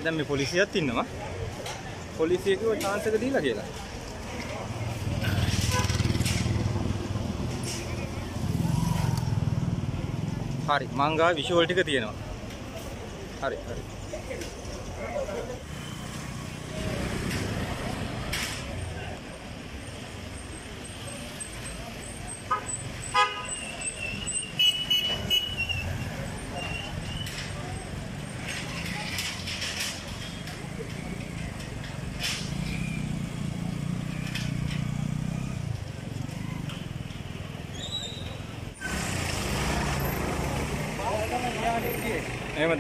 දැන් මේ පොලිසියත් ඉන්නවා. පොලිසිය කිව්ව chance එක දීලා කියලා. හරි මං ගාව විෂුවල් ටික තියෙනවා. හරි හරි. එහෙමද?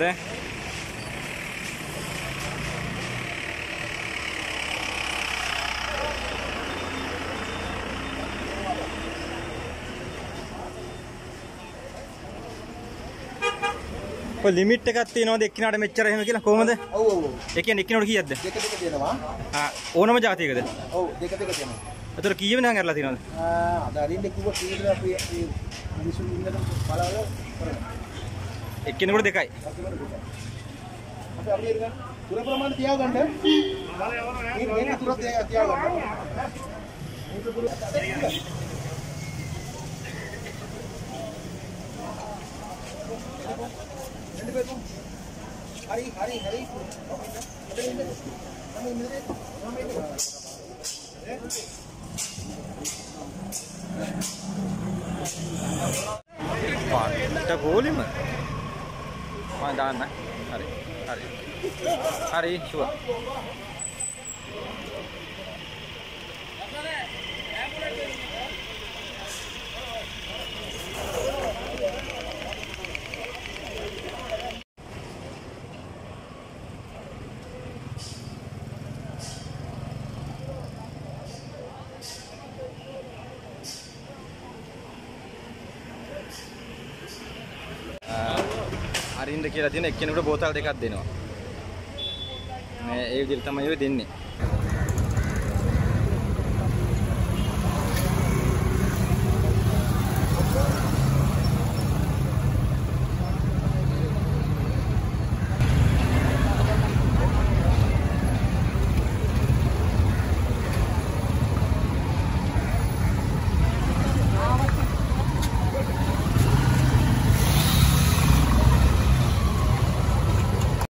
ඔය ලිමිට් එකක් තියෙනවද එක්කිනාට මෙච්චර එහෙම කියලා කොහමද? ඔව් ඔව්. ඒ කියන්නේ එක්කිනාට කීයක්ද? දෙක දෙනවා. ඕනම જાතියකද? ඔව් දෙක දෙනවා. ඒතර කීයම නම් අරලා තියෙනවද? අද අරින්න කිව්ව කීයද අපි මිනිසුන් ඉන්නද බලවල කරනවා. එක්කිනෙකුට දෙකයි. අපි ඉරගන්න. තුර ප්‍රමාණය තියාගන්න. මේක තුර තියාගන්න. හරි හරි හරි. පාට ගෝලිම මම දාන්න. හරි හරි හරි ෂුවර්. අරින්න කියලා තියෙන එක්කෙනෙකුට බෝතල් දෙකක් දෙනවා. මේ ඒ විදිහට තමයි ඔය දෙන්නේ.